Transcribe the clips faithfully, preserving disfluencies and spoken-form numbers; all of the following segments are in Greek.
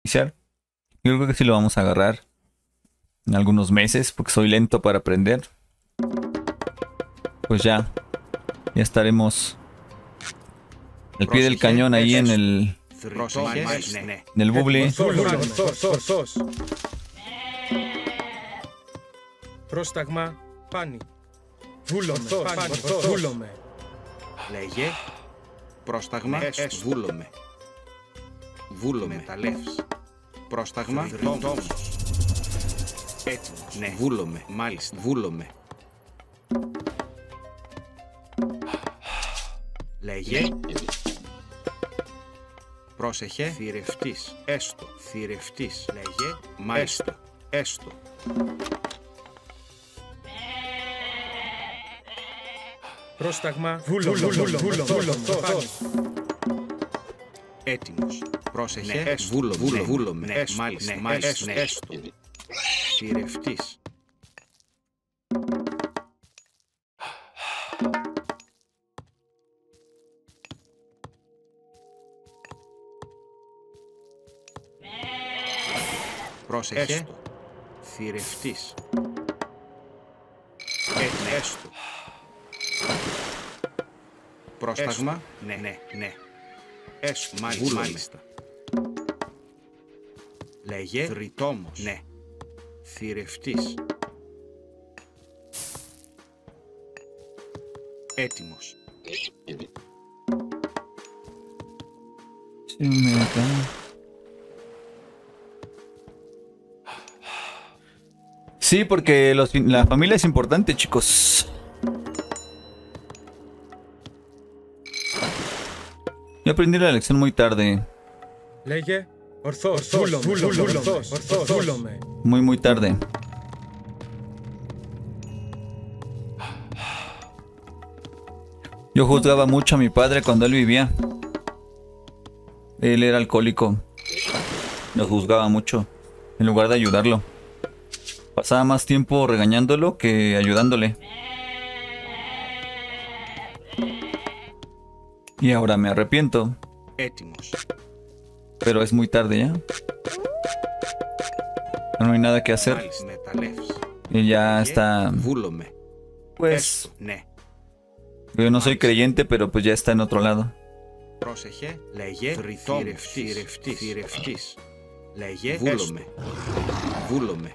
Yo creo que sí lo vamos a agarrar en algunos meses, porque soy lento para aprender. Pues ya, ya estaremos al pie del cañón ahí en el, en el bubbly. Πρόσταγμα πάνι. Βούλομαι, πάνι, βούλομαι. Λέγε. Πρόσταγμα βούλομαι. Βούλομαι τα λεύς. Πρόσταγμα τόμος. Έτοιμος. Ναι. Βούλομαι. Μάλιστα. Βούλομαι. Λέγε. Πρόσεχε. Θηρευτής. Έστω. Θηρευτής. Λέγε. Μάλιστα. Έστω. Πρόσταγμα βούλομαι, βούλομαι, βούλομαι. Έτοιμος. Πρόσεχε. Ναι. Βούλομαι. Βούλομαι. Βούλομαι. Ναι. Μάλιστα. Ναι. Μάλιστα. Ναι. Έστω. Θηρευτής. Πρόσεχε. Έστω. Θηρευτής. Ε, έστω. Πρόσταγμα. Ναι, ναι, ναι. Έστω. Μάλιστα. Μάλιστα. Λέγε. Θρητόμος. Ναι. Θηρευτής. Έτοιμος. Sí, porque los, la familia es importante, chicos. Yo aprendí la lección muy tarde. Λέγε. Ορθός, βούλομαι, βούλομαι, ορθός, βούλομαι. Muy, muy tarde. Yo juzgaba mucho a mi padre cuando él vivía. Él era alcohólico. Lo juzgaba mucho, en lugar de ayudarlo. Pasaba más tiempo regañándolo que ayudándole. Y ahora me arrepiento. Έτοιμος. Pero es muy tarde ya. No hay nada que hacer. Y ya está. Βούλομαι. Pues. Ναι. Yo no soy creyente, pero pues ya está en otro lado. Πρόσεχε. Λέγε. Θηρευτής. Θηρευτής. Λέγε. Βούλομαι. Βούλομαι.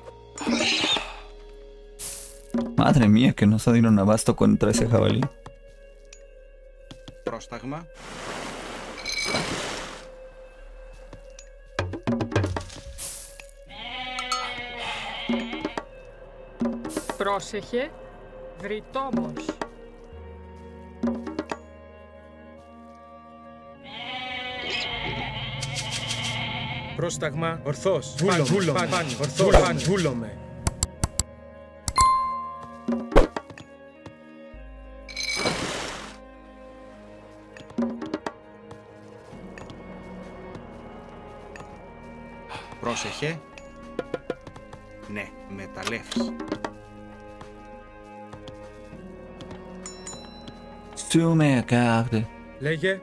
Madre mía, que no se dieron abasto contra ese jabalí. Πρόσταγμα. Πρόσεχε, βρυτόμος. Πρόσταγμα ορθός, βούλομαι, βούλομαι, ορθός, βούλομαι. Πρόσεχε. Ναι, μεταλλεύς. Σου με κάρτε. Λέγε.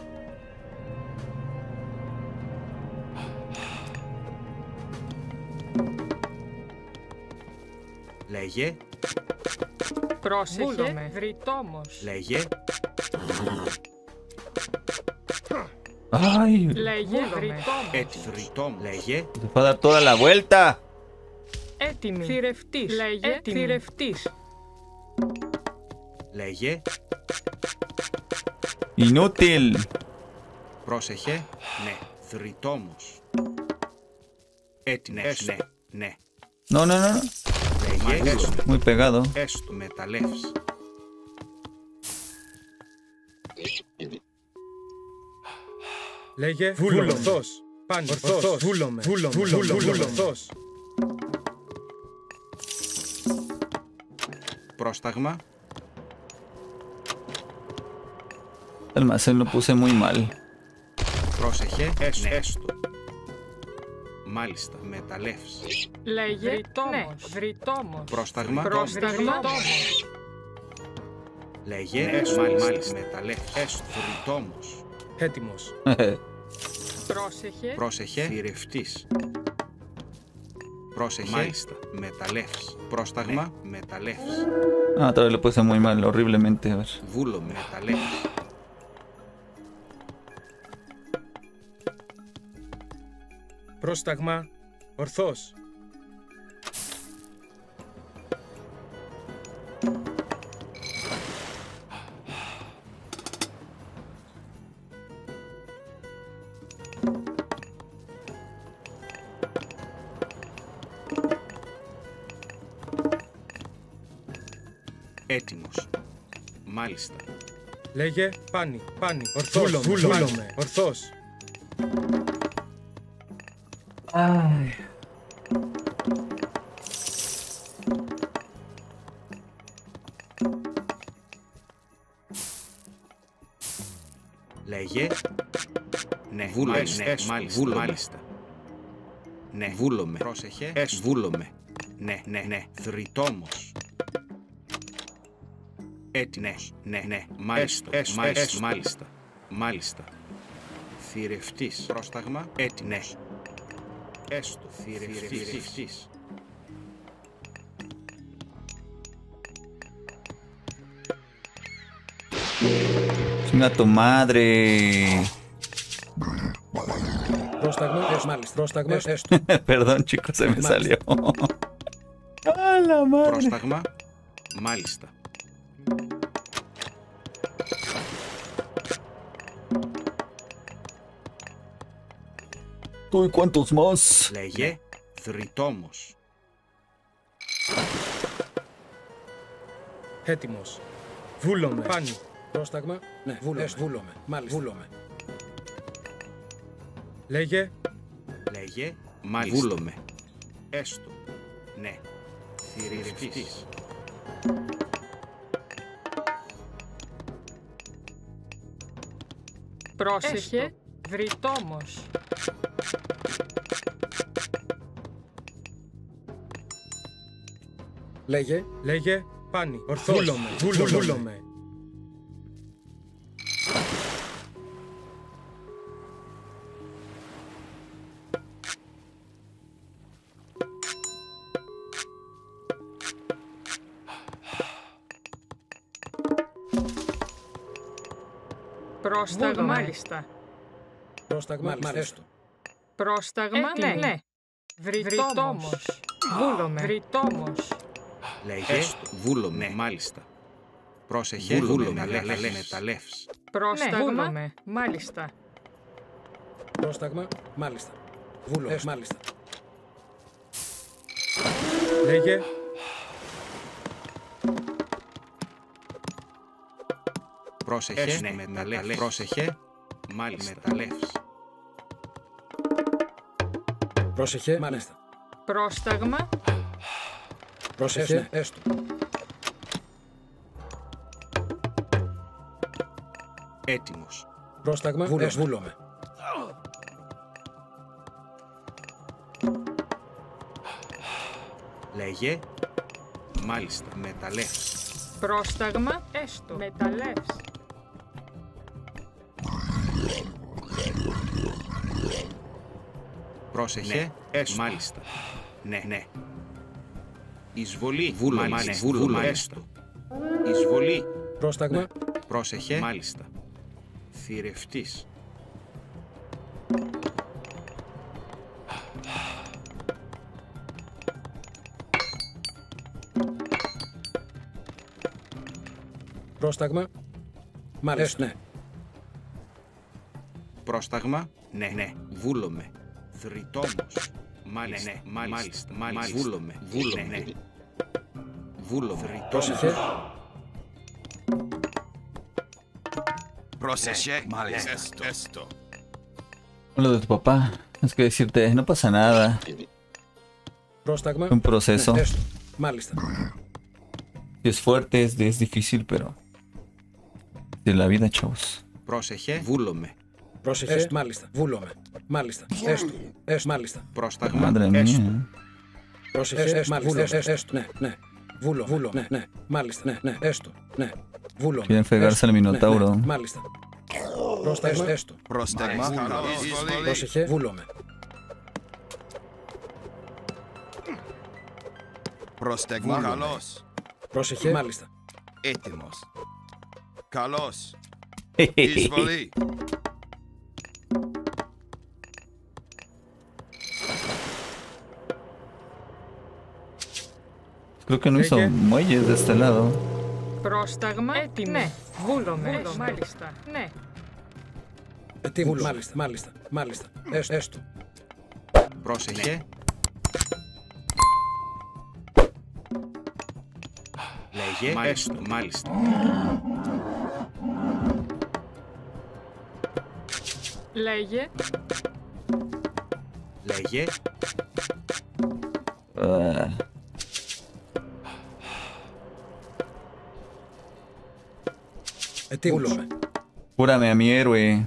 Λέγε. Πρόσεχε, βρυτόμος. Λέγε. Ay, Λέγε, βρυτόμος. Έτσι, βρυτόμος. Λέγε. te fue a dar toda la vuelta. Έτοιμη. Θηρευτής. Λέγε, θηρευτής. Λέγε. Inútil. Πρόσεχε. Ναι, θρητόμος. Έτοιμος. Ναι, ναι. No, no, no. Λέγε. Έστω. Muy pegado. Έστω, μεταλλεύς. Λέγε. Βούλομαι. Ορθός. Πάνι. Ορθός. Βούλομαι. Βούλομαι. Βούλομαι. Ορθός. Πρόσταγμα. El almacén lo puse muy mal. Πρόσεχε. Έστω. Έστω. Μάλιστα, μεταλλεύς. Λέγε, βρυτόμος. Βρυτόμος. Πρόσταγμα. Πρόσταγμα. Λέγε. Έστω. Μάλιστα, μεταλλεύς. Έστω. Βρυτόμος. Έτοιμος. Πρόσεχε. Πρόσεχε. Θηρευτής. Πρόσεχε. Μάλιστα. Μεταλλεύς. Πρόσταγμα. Μεταλλεύς. Ah, otra vez lo puse muy mal, horriblemente. A ver. Βούλομαι. Μεταλλεύς. Πρόσταγμα. Ορθός. Έτοιμος. Μάλιστα. Λέγε πάνι. Πάνι. Ορθός. Βούλομαι. Βούλομαι. Ορθός. Λέγε. Ναι. Βούλομαι. Ναι. Μάλιστα. Βούλομαι. Μάλιστα. Ναι. Βούλομαι. Πρόσεχε. Εσ. Βούλομαι. Ναι. Ναι. Ναι. Θρητόμος. Έτοιμος. Ναι. Ναι. Μάλιστα. Εσ. Μάλιστα. Μάλιστα. Μάλιστα. Θηρευτής. Πρόσταγμα. Έτοιμος. Έστω. Θηρευτής. Chinga tu madre. Πρόσταγμα. Εσ. Μάλιστα. Πρόσταγμα. Έστω. Perdón, chicos, se me salió. ¡A la madre! Πρόσταγμα. Μάλιστα. ¿Tú y cuántos más? Λέγε. Θρητόμος. Έτοιμος. Βούλομαι. Πάνι. Πρόσταγμα. Ναι. Βούλομαι. Εσ. Βούλομαι. Μάλιστα. Βούλομαι. Λέγε. Λέγε. Μάλιστα. Βούλομαι. Έστω. Ναι. Θηρευτής. Πρόσεχε. Βρυτόμος. Λέγε. Λέγε. Πάνι. Ορθός. Βούλομαι. Βούλομαι. Βούλομαι. Πρόσταγμα. Μάλιστα. Πρόσταγμα. Μάλιστα. Πρόσταγμα. Ναι. Ναι. Βρυτόμος. Βούλομαι. Βρυτόμος. Λέγε. Βούλομαι. Μάλιστα. Πρόσεχε. Βούλομαι. Μεταλλεύς. Πρόσταγμα. Ναι. Μάλιστα. Πρόσταγμα. Μάλιστα. Βούλομαι. Μάλιστα. Λέγε. Πρόσεχε. Ναι. Μεταλλεύς. Πρόσεχε. Μάλιστα. Μεταλλεύς. Πρόσεχε. Μάλιστα. Πρόσταγμα. Πρόσεχε. Έστω. Έτοιμος. Πρόσταγμα. Βούλομαι. Βούλομαι. Λέγε. Μάλιστα. Μεταλλεύς. Πρόσταγμα. Έστω. Μεταλλεύς. Πρόσεχε. Έστω. Μάλιστα. Ναι. Ναι. Εισβολή. Βούλομαι. Μάλιστα. Βούλομαι. Έστω. Εισβολή. Πρόσταγμα. Πρόσεχε. Μάλιστα. Θηρευτής. Πρόσταγμα. Μάλιστα. Ναι. Πρόσταγμα. Ναι. Ναι. Βούλομαι. Θρητόμος. Μάλιστα. Ναι. Μάλιστα. Μάλιστα. Βούλομαι. Βούλομαι. Ναι. Βούλομαι. Πρόσεχε. Πρόσεχε. Μάλιστα. Esto. Lo de tu papá. Es que decirte, no pasa nada. Πρόσταγμα. Un proceso. Ναι. Έστω. Μάλιστα. Es fuerte, es, es difícil, pero... De la vida, chavos. Πρόσεχε. Βούλομαι. Πρόσεχε. Έστω. Μάλιστα. Βούλομαι. Μάλιστα. Έστω. Έστω. Μάλιστα. Πρόσταγμα. Madre Έστω. mía. Πρόσεχε. Έστω. Μάλιστα. Έστω. Έστω. Ναι. Ναι. Βούλο. Βούλο. Ναι. Ναι. Μάλιστα. Ναι. Ναι. Έστω. Ναι. Βούλο. Quieren fregarse al Minotauro. Μάλιστα. Πρόσταγμα. Έστω. Πρόσταγμα. Εισβολή. Πρόσεχε. Βούλομαι. Πρόσταγμα. Καλός. Πρόσεχε. Μάλιστα. Έτοιμος. Καλός. Εισβολή. Creo que no hizo muelles de este lado. Πρόσταγμα. Έτοιμο. Ναι. Βούλομαι. Μάλιστα. Ναι. Έτοιμο. Μάλιστα. Μάλιστα. Μάλιστα. Έστω. Έστω. Πρόσεχε. Λέγε. Μάλιστα. Μάλιστα. Λέγε. Λέγε. Ah, Έτοιμος. cúrame a mi héroe.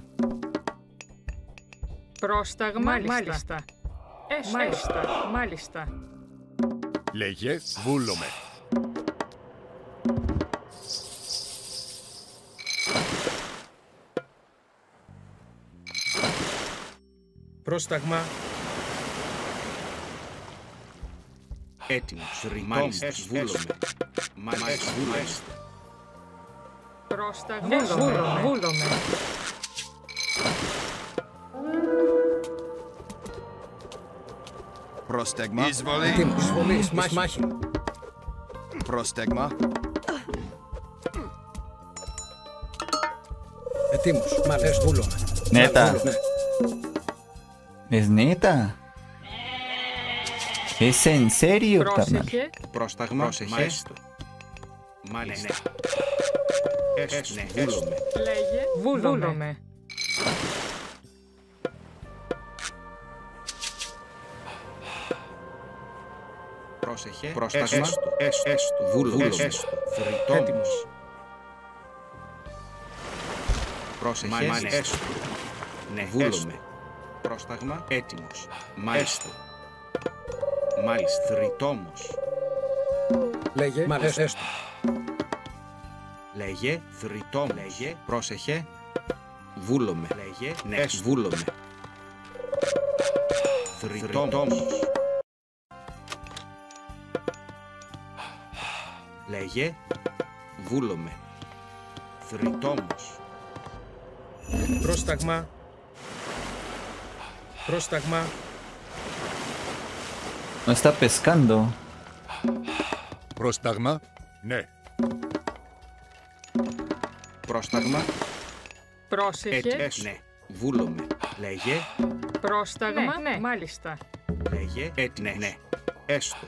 Πρόσταγμα. Μάλιστα. Μάλιστα. Έστω. Μάλιστα. Μάλιστα. Λέγε. Βούλομαι. Πρόσταγμα. Έτοιμος. Μάλιστα. Βούλομαι. Μάλιστα. Βούλομαι. Πρόσταγμα. Βούλομαι. Βούλομαι. Πρόσταγμα. Εισβολή. Έτοιμο. Εισβολή. Μάχη. Πρόσταγμα. Έτοιμος. Μάλιστα. Βούλομαι. Neta. Βούλομαι. ¿Es neta? ¿Es en serio, carnal? Πρόσεχε. Πρόσταγμα. Μάλιστα. Μάλιστα. Έστω. Ναι. Βούλομαι. Λέγε. Βούλομαι. Πρόσεχε. Πρόσταγμα. Έστω. Έστω. Βούλομαι. Έστω. Έτοιμος. Πρόσεχε. Μάλιστα. Έστω. Ναι. Βούλομαι. Πρόσταγμα. Έτοιμος. Μάλιστα. Μάλιστα. Θρητόμος. Λέγε. Μάλιστα. Έστω. Λέγε. Θρητόμος. Λέγε. Πρόσεχε. Βούλομαι. Λέγε. Ναι. Βούλομαι. Θρητόμος. Λέγε. Βούλομαι. Θρητόμος. Πρόσταγμα. Πρόσταγμα. No está pescando. Πρόσταγμα. Ναι. Πρόσταγμα. Πρόσεχε. Έτοιμος. Ναι. Βούλομαι. Λέγε. Πρόσταγμα. Ναι. Μάλιστα. Λέγε. Έτοιμος. Ναι. Έστω.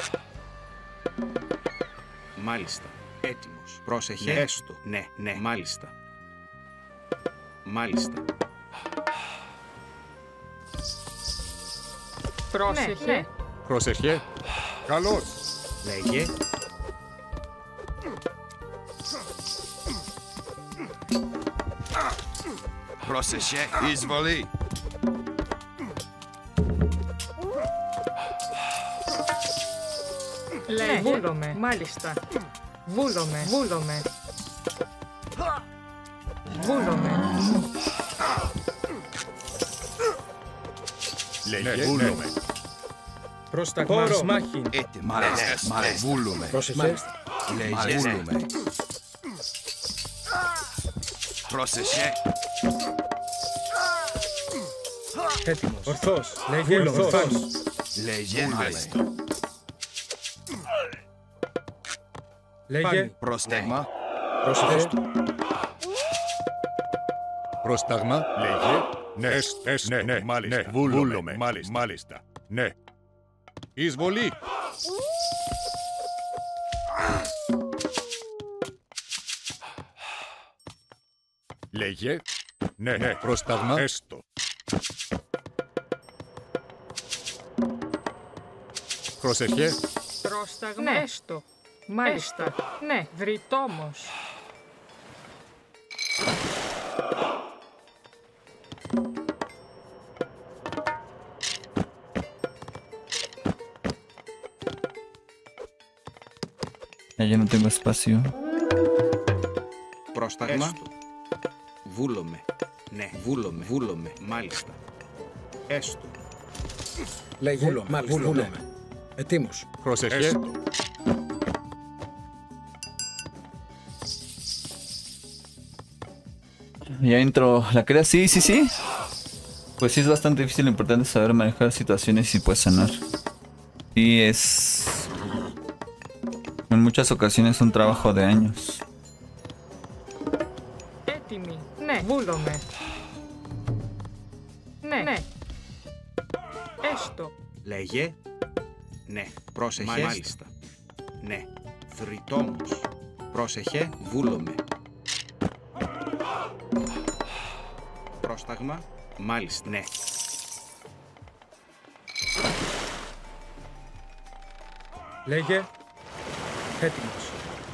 Μάλιστα. Έτοιμος. Πρόσεχε. Έστω. Ναι. Ναι. Μάλιστα. Μάλιστα. Πρόσεχε. Ναι. Πρόσεχε. Καλός. Λέγε. Πρόσεχε. Εισβολή. Λέγε. Βούλομαι. Μάλιστα. Βούλομαι. Βούλομαι. Βούλομαι. Λέγε. Βούλομαι. Πρόσταγμα. Μάχη. Έτοιμο. Μάλιστα. Βούλομαι. Πρόσεχε. Λέγε. Βούλομαι. Πρόσεχε. Έτοιμος. Ορθός. Λέγε. Ορθός. Λέγε. Βούλομαι. Λέγε. Πρόσταγμα. Πρόσεχε. Πρόσταγμα. Λέγε. Ναι, εσ, ναι, ναι, μάλιστα. Ναι, βούλομαι. Μάλιστα. Μάλιστα. Ναι. Εισβολή. Λέγε. Ναι, ναι, πρόσταγμα. Έστω. Πρόσεχε. Πρόσταγμα. Ναι. Έστω. Μάλιστα. Ναι. Βρυτόμος. Ya yo no tengo espacio. Πρόσταγμα. Βούλομαι. Ναι, βούλομαι, βούλομαι, μάλιστα. Έστω. Λέγε, βούλομαι, μάλιστα, βούλομαι. Ετοίμος. Πρόσεχε. Έστω. Ya entro. ¿La creas? Sí, sí, sí. Pues sí es bastante difícil. Lo importante es saber manejar situaciones y pues sanar. Y es... En muchas ocasiones un trabajo de años. Έτοιμη. Ναι, βούλομαι. Ναι, ναι. Έστω. Λέγε. Ναι, πρόσεχε. Μάλιστα. Ναι, θρητόμος. Πρόσεχε, βούλομαι. Πρόσταγμα. Μάλιστα, ναι. Λέγε. Έτοιμος.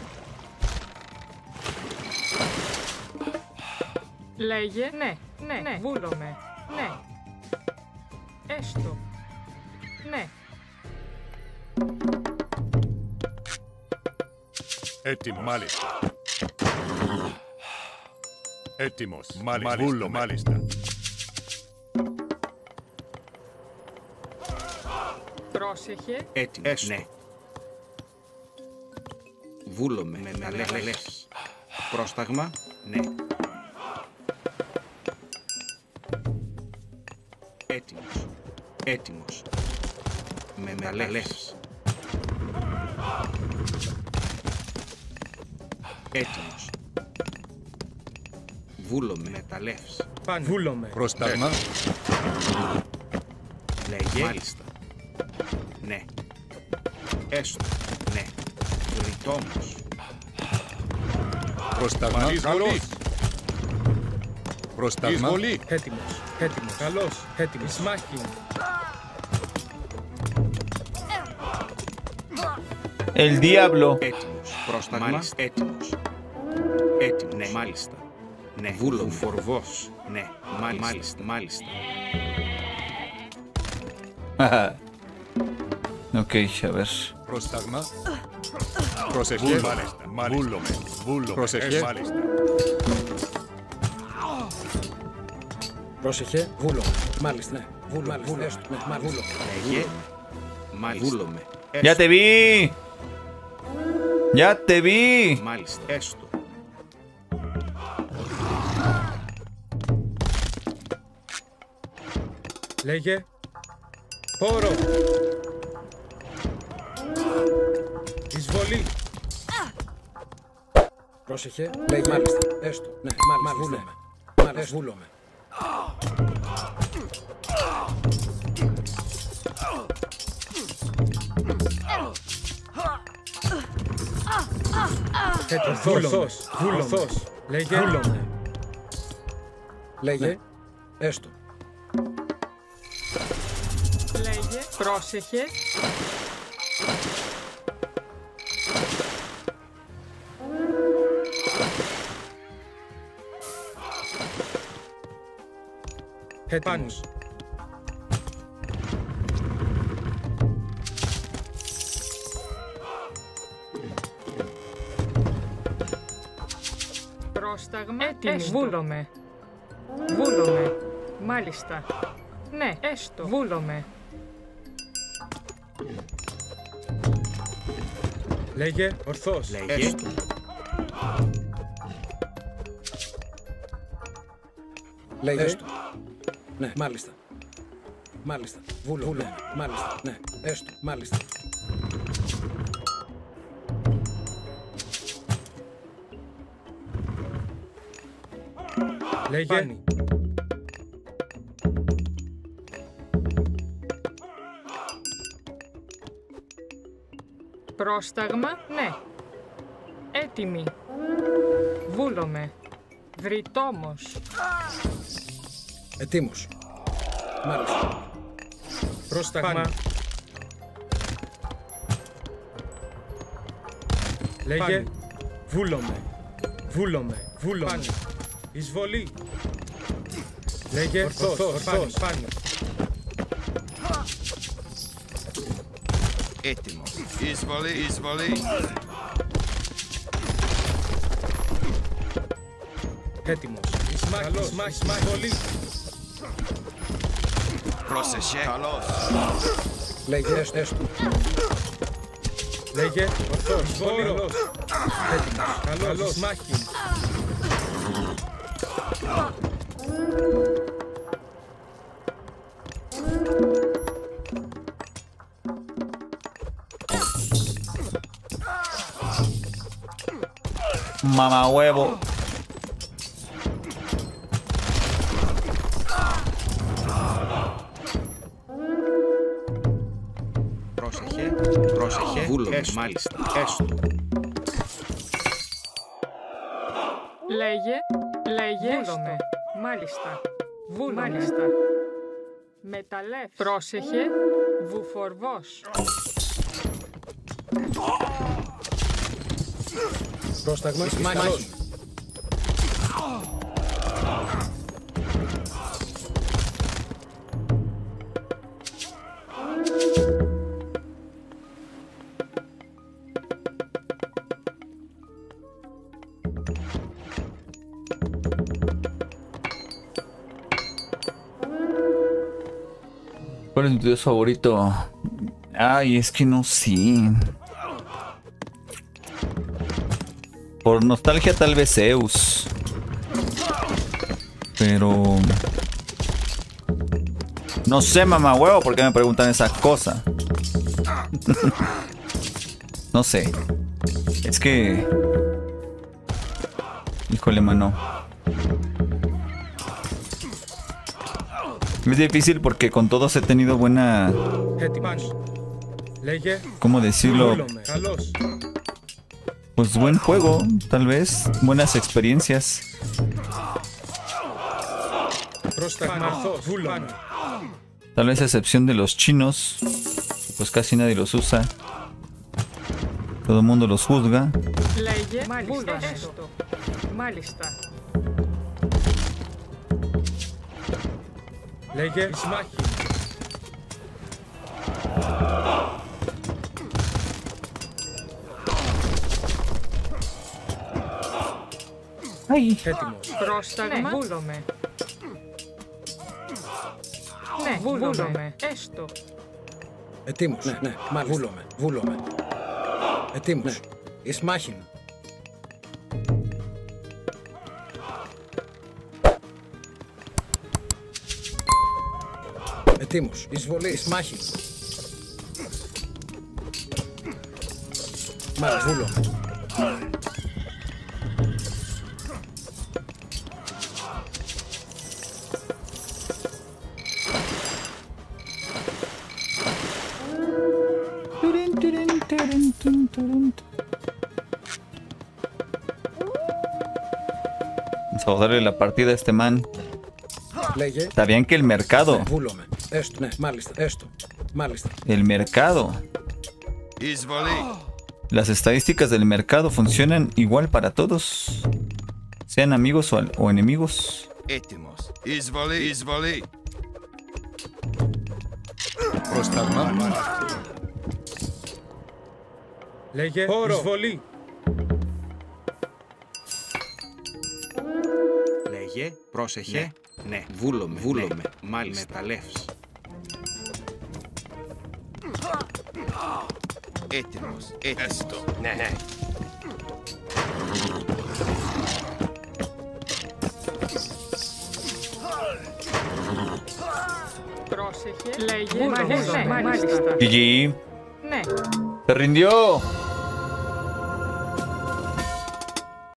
Λέγε. Ναι, ναι, ναι. Βούλομαι. Ναι. Έστω. Ναι. Έτοιμο, μάλιστα. Έτοιμος, μάλιστα. Βούλο, μάλιστα. Πρόσεχε. Έτοιμο, ναι. Βούλομαι, με τα λες. Πρόσταγμα, ναι. Έτοιμος, έτοιμος. Με τα λες. Έτοιμος. Βούλομαι, με τα λες. Πάνω. Βούλομαι. Πρόσταγμα. Λέγε. Μάλιστα. Ναι. Έστω. Ναι. Ρητόμος. Πρόσταγμα. Καλώς. Πρόσταγμα. Εισβολή. Έτοιμος. Έτοιμος. Καλώς. Έτοιμος. Εισμάχη. El diablo. Έτοιμος. Πρόσταγμα. Έτοιμος. Έτοιμος. Ναι, μάλιστα. Ναι. Βούλομαι. Φορβός. Ναι. Μάλιστα. Μάλιστα. Ok, a ver. Πρόσταγμα. Πρόσεχε. Μάλιστα. Βούλομαι. Βούλομαι. Πρόσεχε. Μάλιστα. Πρόσεχε, βούλομαι. Μάλιστα, ναι. Βούλομαι, βούλομαι. Έστω, ναι, μάλιστα. Βούλομαι. Λέγε. Μάλιστα. Βούλομαι. Ya te vi. Ya te vi. Μάλιστα. Έστω. Λέγε. Πόρο. Εισβολή. Πρόσεχε, λέγε. Μάλιστα, έστω. Ναι, μάλιστα, βούλομαι. Μάλιστα, βούλομαι. Ορθός. Βούλομαι. Λέγε. Βούλομαι. Λέγε. Έστω. Λέγε. Πρόσεχε. Έτοιμος. Πρόσταγμα. Έτοιμη. Βούλομαι. Βούλομαι. Μάλιστα. Ναι, έστω. Βούλομαι. Λέγε. Ορθός. Λέγε. Έστω. Λέγε. Έστω. Ναι, μάλιστα. Μάλιστα. Βούλομαι. Μάλιστα. Ναι, έστω. Μάλιστα. Λέγε. Πάνι. Πρόσταγμα. Ναι. Έτοιμη. Βούλομαι. Βρυτόμος. Ετοίμος. Μάλιστα. Πρόσταγμα. Πάνι. Λέγε. Πάνι. Βούλομαι. Βούλομαι. Βούλομαι. Πάνι. Εισβολή. Λέγε. Ορθός. Ορθός. Πάνι. Έτοιμο. Εισβολή. Εισβολή. Έτοιμος. Εισμάχη, εισμάχη, εισμάχη, πολύ. Πρόσεχε. Καλώς. Λέγε έστω, έστω. Λέγε, ορθός, πολύ καλός. Έτοιμος, καλός, εισμάχη. Mamá huevo. Πρόσεχε. Πρόσεχε. Βούλομες, μάλιστα. Έστω. Λέγε, λέγε, βούλομαι. Μάλιστα. Βούλομαι. Μάλιστα. Μεταλλεύ. Πρόσεχε, βουφορβός. Πρόσταγμα, εισμάχη. ¿Cuál es mi dios favorito? Ay, es que no sé. Por nostalgia tal vez Zeus. Pero... no sé, mamá huevo, ¿por qué me preguntan esas cosas? No sé. Es que... híjole, mano. Es difícil porque con todos he tenido buena... Έτοιμος. Λέγε, ¿cómo decirlo? βούλομαι. Καλός. Pues buen juego, tal vez. Buenas experiencias. Πρόσταγμα, ορθός, βούλομαι. Tal vez a excepción de los chinos. Pues casi nadie los usa. Todo el mundo los juzga. Λέγε, μάλιστα, έστω. Μάλιστα. Λέγε, εισμάχη. Έτοιμος. Πρόσταγμα, βούλομαι. Ναι, βούλομαι. Έστω. Ετοίμος, ναι, ναι, μάλιστα. Βούλομαι, βούλομαι. Ετοίμος, ναι. Εισμάχη. Ετοίμος, εισβολή, εισμάχη. Μάλιστα, βούλομαι. Vamos a darle la partida a este man. Λέγε. ¿Sabían que el mercado? Ναι, βούλομαι. Έστω, ναι, μάλιστα, έστω. Μάλιστα. El mercado. Las estadísticas del mercado funcionan igual para todos. Sean amigos o, o enemigos. Έτοιμος. Εισβολή. Εισβολή. Πρόσταγμα. Λέγε, εισβολή. Λέγε. Πρόσεχε. Ναι. Βούλομαι. Βούλομαι. Μάλιστα. Μεταλλεύς. Έτοιμος. Έστω. Ναι, ναι. Πρόσεχε. Λέγε, μάλιστα. Μάλιστα. G G. Ναι. Se rindió.